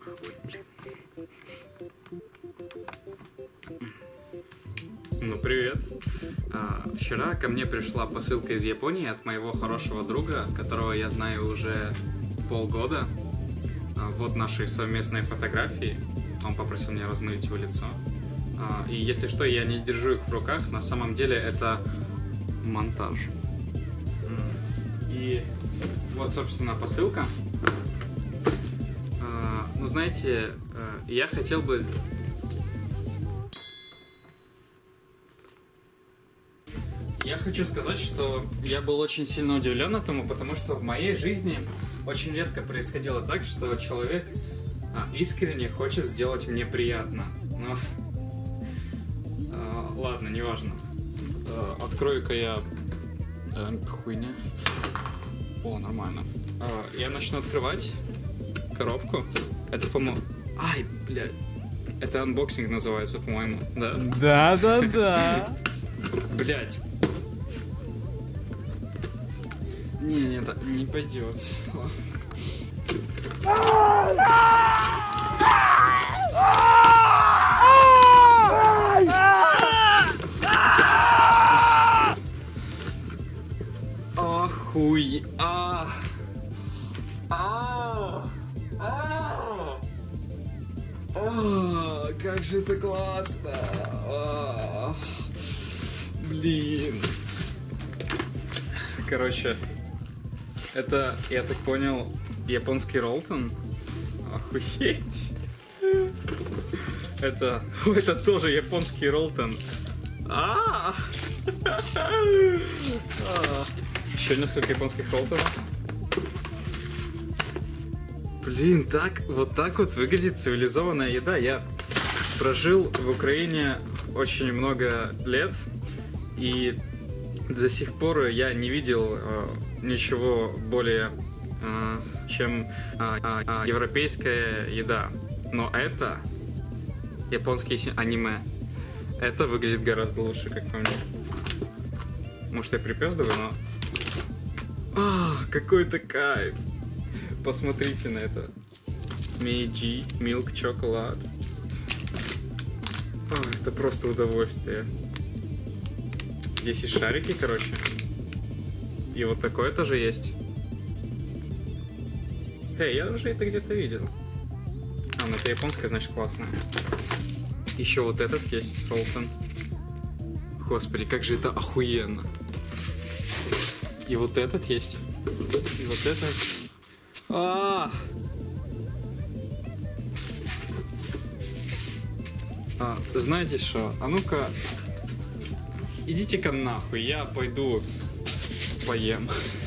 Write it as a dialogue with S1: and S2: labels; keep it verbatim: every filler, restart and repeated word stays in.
S1: Ну, привет. А, вчера ко мне пришла посылка из Японии от моего хорошего друга, которого я знаю уже полгода. А, вот наши совместные фотографии. Он попросил меня размылить его лицо. А, и если что, я не держу их в руках. На самом деле это монтаж. И вот, собственно, посылка. А, ну, знаете, я хотел бы... Я хочу сказать, что я был очень сильно удивлен этому, потому что в моей жизни очень редко происходило так, что человек а, искренне хочет сделать мне приятно. Но а, ладно, неважно. А, открою-ка я а, хуйня. О, нормально. А, я начну открывать коробку. Это, по-моему... Ай, блядь. Это анбоксинг называется, по-моему, да?
S2: Да-да-да.
S1: Блядь. Не, не, это не пойдет. Охуй. А. А. А. А. Как же это классно. А. Блин. Короче. Это, я так понял, японский роллтон. Охуеть. Это, это тоже японский роллтон. А! Еще несколько японских роллтонов. Блин, так, вот так вот выглядит цивилизованная еда. Я прожил в Украине очень много лет, и до сих пор я не видел ничего более, э, чем э, э, европейская еда. Но это японские аниме. Это выглядит гораздо лучше, как по мне. Может, я припёздываю, но... А, какой-то кайф! Посмотрите на это. Мейджи, Milk Chocolate. А, это просто удовольствие. Здесь и шарики, короче. И вот такое тоже есть. Эй, я уже это где-то видел. А, ну это японское, значит, классное. Еще вот этот есть, роллтон. Господи, как же это охуенно. И вот этот есть. И вот этот. А, -а, -а. а знаете что? А ну-ка, идите-ка нахуй, я пойду поем.